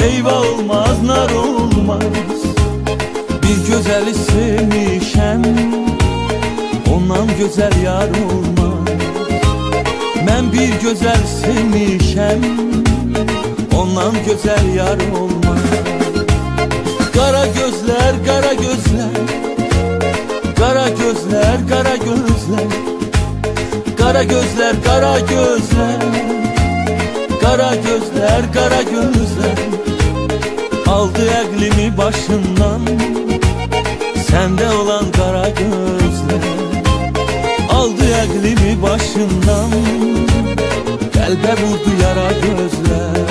Meyve olmaz, nar olmaz. Bir gözeli sevmişem, ondan güzel yar olmaz. Ben bir güzel sevmişem, ondan güzel yar olmaz. Kara gözler, kara gözler, kara gözler, kara gözler, kara gözler, kara gözler, kara gözler, kara gözler. Aldı aklımı başımdan, sende olan kara gözler. Aldı aklımı başımdan, kalbe vurdu yara gözler.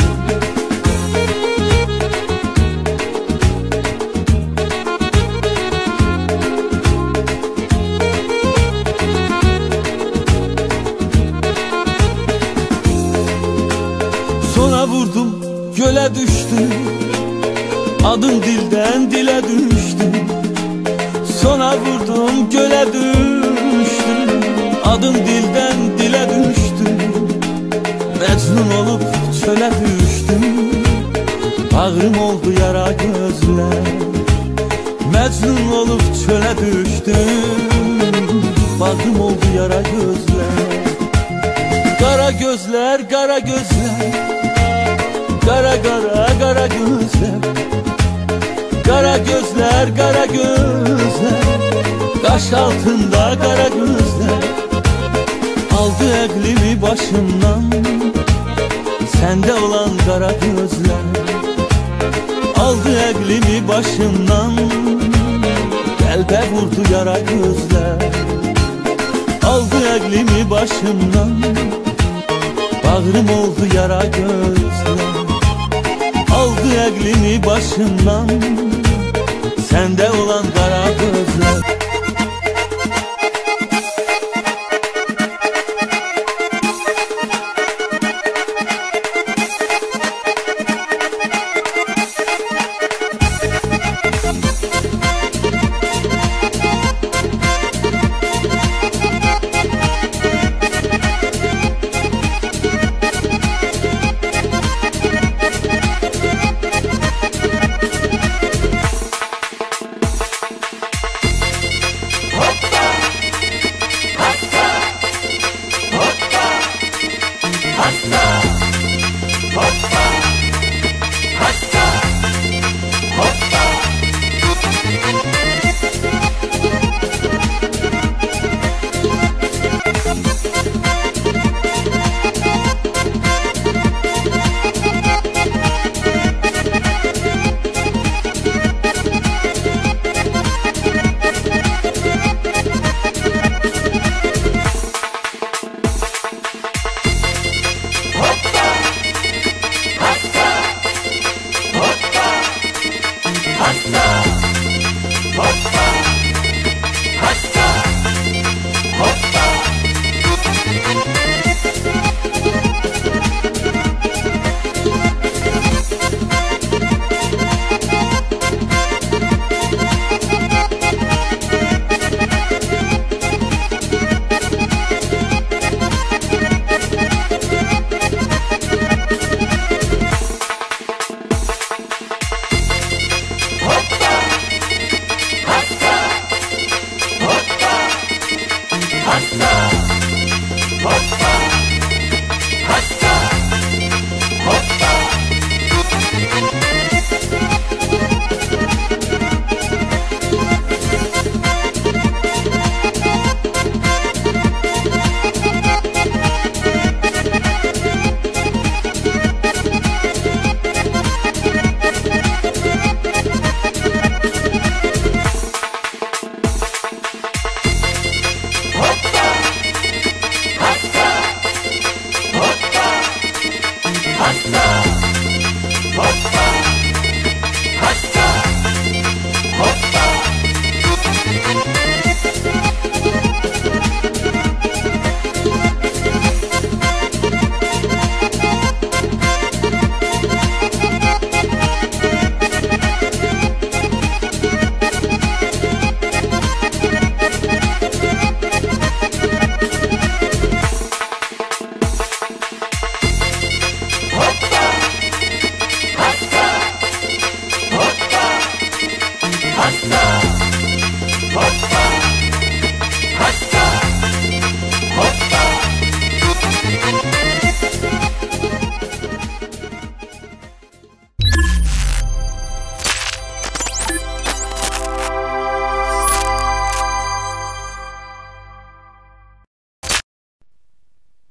Sonra vurdum, göle düştüm, adım dilden dile düştü. Sonra vurdum, göle düştüm, adım dilden dile düştü. Mecnun olup çöle düştüm, bağrım oldu yara gözler. Mecnun olup çöle düştüm, bağrım oldu yara gözler. Kara gözler, kara gözler, kara kara kara gözler, kara gözler, kara gözler, kaş altında kara gözler. Aldı aklımı başımdan, sende olan kara gözler. Aldı aklımı başımdan, kalbe vurdu yara gözler. Aldı aklımı başımdan, bağrım oldu yara gözler. Aldı aklımı başımdan, sende olan